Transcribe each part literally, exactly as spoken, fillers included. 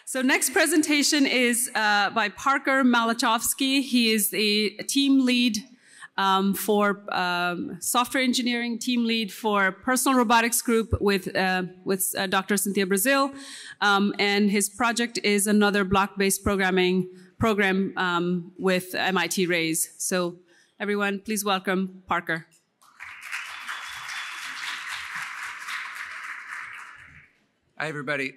So next presentation is uh, by Parker Malachowsky. He is a team lead um, for um, software engineering, team lead for personal robotics group with, uh, with uh, Doctor Cynthia Brazil. Um, and his project is another block-based programming program um, with M I T Raise. So everyone, please welcome Parker. Hi, everybody.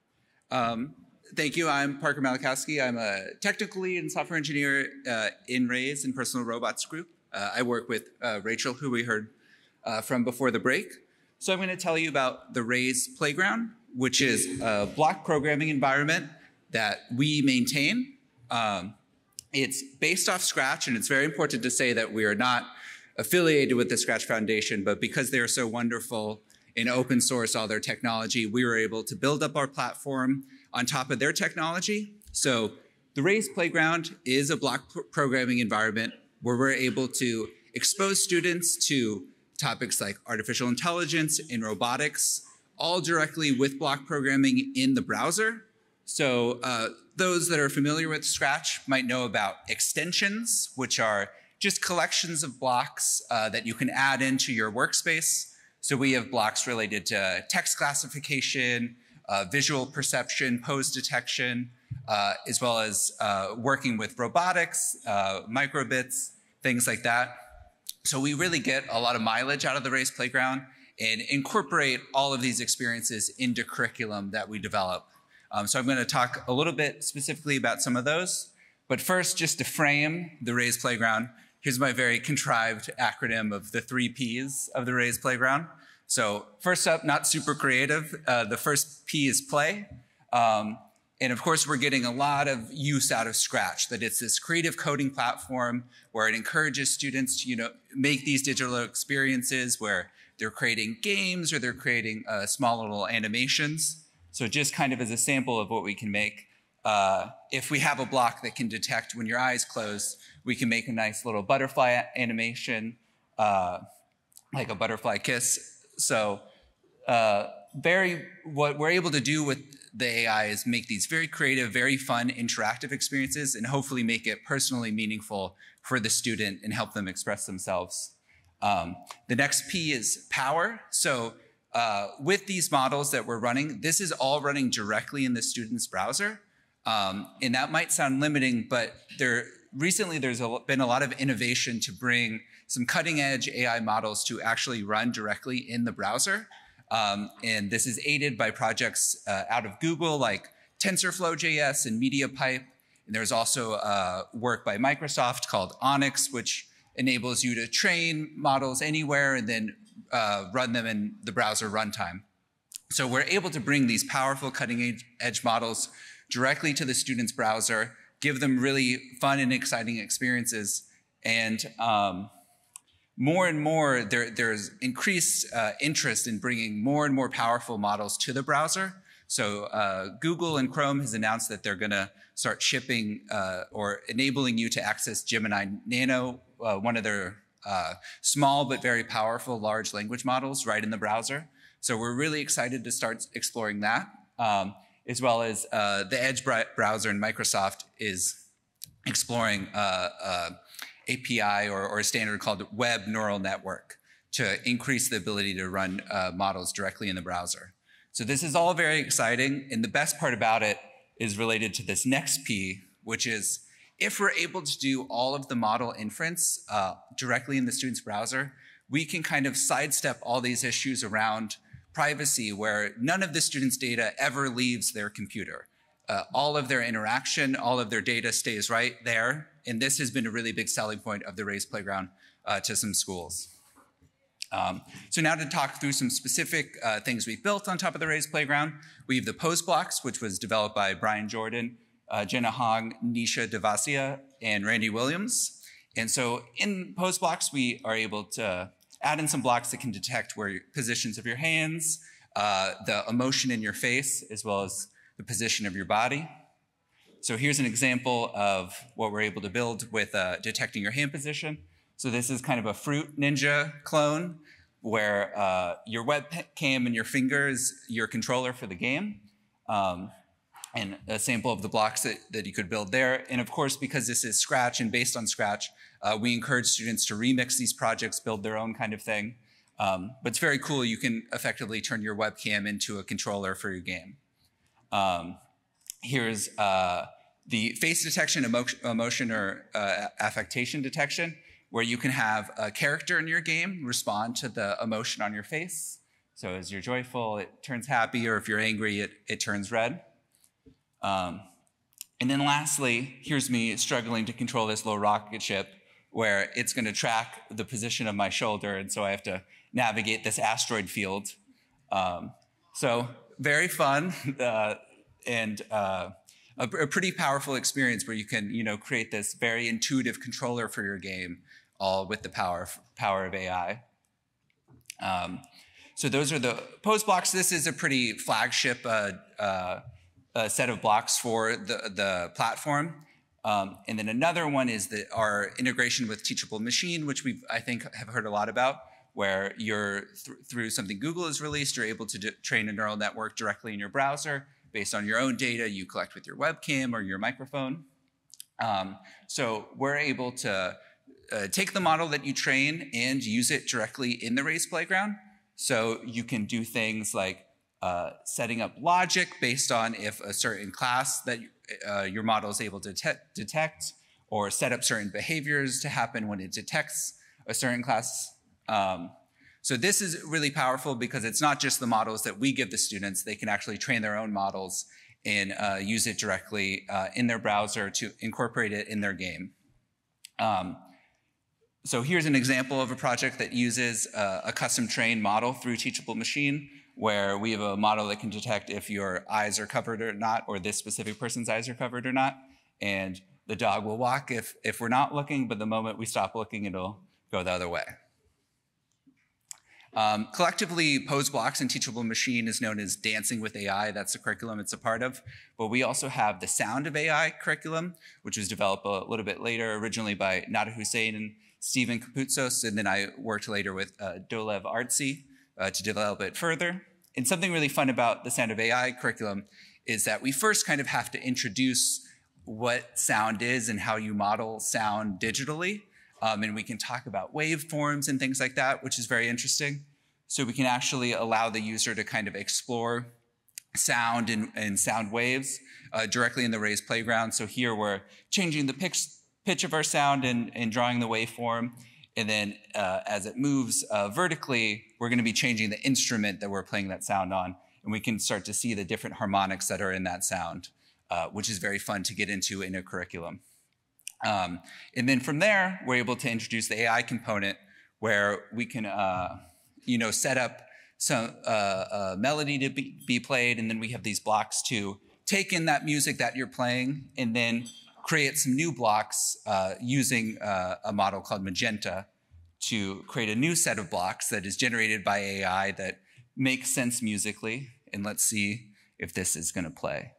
Um, thank you. I'm Parker Malachowsky. I'm a technical lead and software engineer uh, in Raise and Personal Robots Group. Uh, I work with uh, Rachel, who we heard uh, from before the break. So I'm going to tell you about the Raise Playground, which is a block programming environment that we maintain. Um, it's based off Scratch, and it's very important to say that we are not affiliated with the Scratch Foundation, but because they are so wonderful in open source all their technology, we were able to build up our platform on top of their technology. So the Raise Playground is a block programming environment where we're able to expose students to topics like artificial intelligence and robotics, all directly with block programming in the browser. So uh, those that are familiar with Scratch might know about extensions, which are just collections of blocks uh, that you can add into your workspace. So we have blocks related to text classification, uh, visual perception, pose detection, uh, as well as uh, working with robotics, uh, microbits, things like that. So we really get a lot of mileage out of the Raise Playground and incorporate all of these experiences into curriculum that we develop. Um, so I'm going to talk a little bit specifically about some of those. But first, just to frame the Raise Playground, here's my very contrived acronym of the three Ps of the Raise Playground. So first up, not super creative. Uh, the first P is play. Um, and of course, we're getting a lot of use out of Scratch, that it's this creative coding platform where it encourages students to, you know, make these digital experiences where they're creating games or they're creating uh, small little animations. So just kind of as a sample of what we can make, uh, if we have a block that can detect when your eyes close, we can make a nice little butterfly animation, uh, like a butterfly kiss. So uh, very, what we're able to do with the A I is make these very creative, very fun, interactive experiences and hopefully make it personally meaningful for the student and help them express themselves. Um, the next P is power. So uh, with these models that we're running, this is all running directly in the student's browser. Um, and that might sound limiting, but there, recently there's a, been a lot of innovation to bring some cutting edge A I models to actually run directly in the browser. Um, and this is aided by projects uh, out of Google like TensorFlow dot J S and MediaPipe. And there's also uh, work by Microsoft called Onyx, which enables you to train models anywhere and then uh, run them in the browser runtime. So we're able to bring these powerful cutting edge models directly to the student's browser, give them really fun and exciting experiences. And um, more and more, there, there's increased uh, interest in bringing more and more powerful models to the browser. So uh, Google and Chrome has announced that they're gonna start shipping uh, or enabling you to access Gemini Nano, uh, one of their uh, small but very powerful large language models right in the browser. So we're really excited to start exploring that. Um, as well as uh, the Edge browser in Microsoft is exploring uh, uh, A P I or, or a standard called Web Neural Network to increase the ability to run uh, models directly in the browser. So this is all very exciting, and the best part about it is related to this next P, which is if we're able to do all of the model inference uh, directly in the student's browser, we can kind of sidestep all these issues around privacy where none of the student's data ever leaves their computer. Uh, all of their interaction, all of their data stays right there. And this has been a really big selling point of the Raise Playground uh, to some schools. Um, so now to talk through some specific uh, things we've built on top of the Raise Playground. We have the pose blocks, which was developed by Brian Jordan, uh, Jenna Hong, Nisha Devasia, and Randy Williams. And so in pose blocks, we are able to add in some blocks that can detect where your positions of your hands, uh, the emotion in your face, as well as the position of your body. So here's an example of what we're able to build with uh, detecting your hand position. So this is kind of a Fruit Ninja clone where uh, your webcam and your finger is your controller for the game. Um, and a sample of the blocks that, that you could build there. And of course, because this is Scratch and based on Scratch, uh, we encourage students to remix these projects, build their own kind of thing. Um, but it's very cool. You can effectively turn your webcam into a controller for your game. Um, here's uh, the face detection, emo emotion, or uh, affectation detection, where you can have a character in your game respond to the emotion on your face. So as you're joyful, it turns happy, or if you're angry, it, it turns red. Um, and then lastly, here's me struggling to control this little rocket ship where it's going to track the position of my shoulder, and so I have to navigate this asteroid field. Um, so very fun uh, and uh, a, a pretty powerful experience where you can, you know, create this very intuitive controller for your game, all with the power power of A I. Um, so those are the pose blocks. This is a pretty flagship uh, uh, uh, set of blocks for the the platform. Um, and then another one is the, our integration with Teachable Machine, which we I think have heard a lot about, where you're th through something Google has released, you're able to train a neural network directly in your browser based on your own data you collect with your webcam or your microphone. Um, so we're able to uh, take the model that you train and use it directly in the Raise playground. So you can do things like uh, setting up logic based on if a certain class that uh, your model is able to detect, or set up certain behaviors to happen when it detects a certain class. Um, so this is really powerful because it's not just the models that we give the students. They can actually train their own models and uh, use it directly uh, in their browser to incorporate it in their game. Um, so here's an example of a project that uses uh, a custom trained model through Teachable Machine, where we have a model that can detect if your eyes are covered or not, or this specific person's eyes are covered or not. And the dog will walk if, if we're not looking, but the moment we stop looking, it'll go the other way. Um, collectively, Pose Blocks and Teachable Machine is known as Dancing with A I. That's the curriculum it's a part of. But we also have the Sound of A I curriculum, which was developed a little bit later, originally by Nada Hussein and Stephen Kapoutsos, and then I worked later with uh, Dolev Artsy uh, to develop it further. And something really fun about the Sound of A I curriculum is that we first kind of have to introduce what sound is and how you model sound digitally. Um, and we can talk about waveforms and things like that, which is very interesting. So we can actually allow the user to kind of explore sound and, and sound waves uh, directly in the Raise playground. So here we're changing the pitch, pitch of our sound and, and drawing the waveform. And then uh, as it moves uh, vertically, we're going to be changing the instrument that we're playing that sound on. And we can start to see the different harmonics that are in that sound, uh, which is very fun to get into in a curriculum. Um, and then from there, we're able to introduce the A I component where we can uh, you know, set up some uh, a melody to be, be played. And then we have these blocks to take in that music that you're playing and then create some new blocks uh, using uh, a model called Magenta to create a new set of blocks that is generated by A I that makes sense musically. And let's see if this is going to play.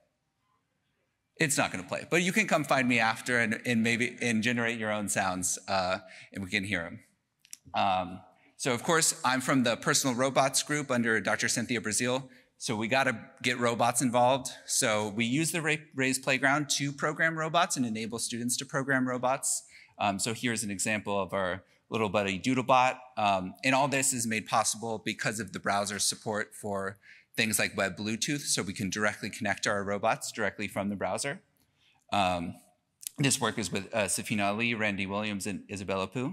It's not going to play, but you can come find me after and, and maybe and generate your own sounds, uh, and we can hear them. Um, so of course, I'm from the Personal Robots group under Doctor Cynthia Brazil. So we got to get robots involved. So we use the Raise Playground to program robots and enable students to program robots. Um, so here's an example of our little buddy Doodlebot. Um, and all this is made possible because of the browser's support for things like web Bluetooth, so we can directly connect our robots directly from the browser. Um, this work is with uh, Safina Ali, Randy Williams, and Isabella Poo.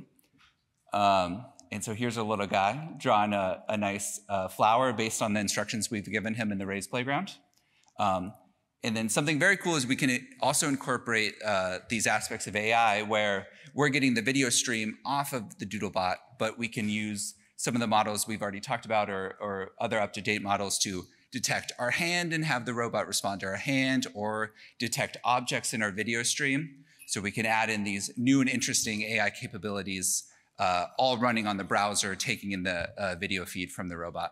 Um, And so here's a little guy drawing a, a nice uh, flower based on the instructions we've given him in the Raise playground. Um, and then something very cool is we can also incorporate uh, these aspects of A I where we're getting the video stream off of the Doodlebot, but we can use some of the models we've already talked about or, or other up-to-date models to detect our hand and have the robot respond to our hand, or detect objects in our video stream. So we can add in these new and interesting A I capabilities Uh, all running on the browser, taking in the uh, video feed from the robot.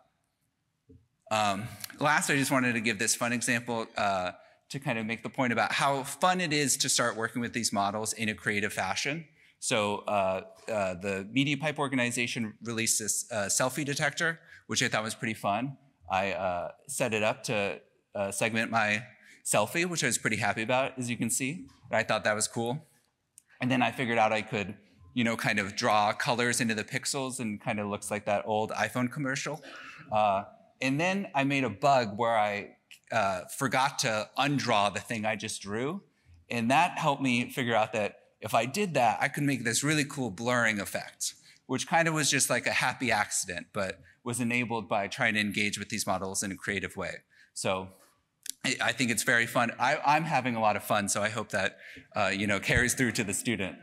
Um, last, I just wanted to give this fun example uh, to kind of make the point about how fun it is to start working with these models in a creative fashion. So uh, uh, the Media Pipe organization released this uh, selfie detector, which I thought was pretty fun. I uh, set it up to uh, segment my selfie, which I was pretty happy about, as you can see. But I thought that was cool. And then I figured out I could, you know, kind of draw colors into the pixels and kind of looks like that old iPhone commercial. Uh, and then I made a bug where I uh, forgot to undraw the thing I just drew. And that helped me figure out that if I did that, I could make this really cool blurring effect, which kind of was just like a happy accident, but was enabled by trying to engage with these models in a creative way. So I think it's very fun. I, I'm having a lot of fun, so I hope that uh, you know, carries through to the student.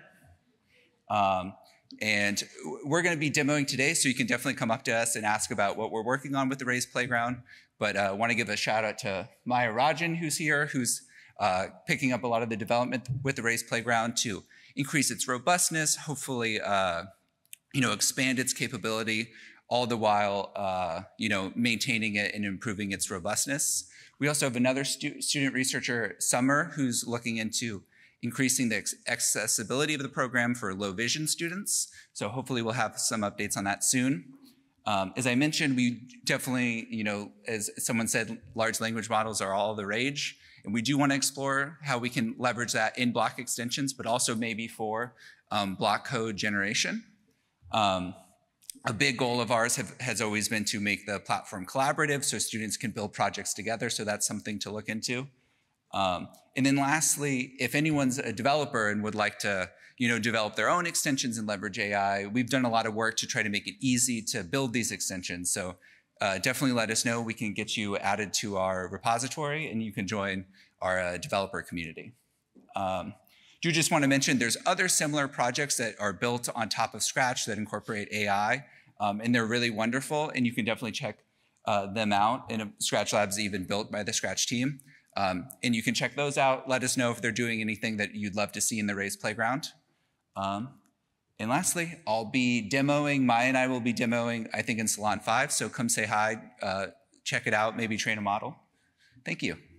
Um, and we're going to be demoing today, so you can definitely come up to us and ask about what we're working on with the Raised Playground. But I uh, want to give a shout out to Maya Rajan, who's here, who's uh, picking up a lot of the development with the Raised Playground to increase its robustness, hopefully uh, you know, expand its capability, all the while uh, you know, maintaining it and improving its robustness. We also have another stu student researcher, Summer, who's looking into increasing the accessibility of the program for low vision students. So hopefully we'll have some updates on that soon. Um, as I mentioned, we definitely, you know, as someone said, large language models are all the rage. And we do want to explore how we can leverage that in block extensions, but also maybe for um, block code generation. Um, A big goal of ours have, has always been to make the platform collaborative so students can build projects together, so that's something to look into. Um, and then lastly, if anyone's a developer and would like to, you know, develop their own extensions and leverage A I, we've done a lot of work to try to make it easy to build these extensions. So uh, definitely let us know. We can get you added to our repository and you can join our uh, developer community. Um, do just want to mention there's other similar projects that are built on top of Scratch that incorporate A I, um, and they're really wonderful, and you can definitely check uh, them out. And Scratch Lab's even built by the Scratch team. Um, and you can check those out. Let us know if they're doing anything that you'd love to see in the Raised Playground. Um, and lastly, I'll be demoing, Maya and I will be demoing, I think, in Salon five, so come say hi, uh, check it out, maybe train a model. Thank you.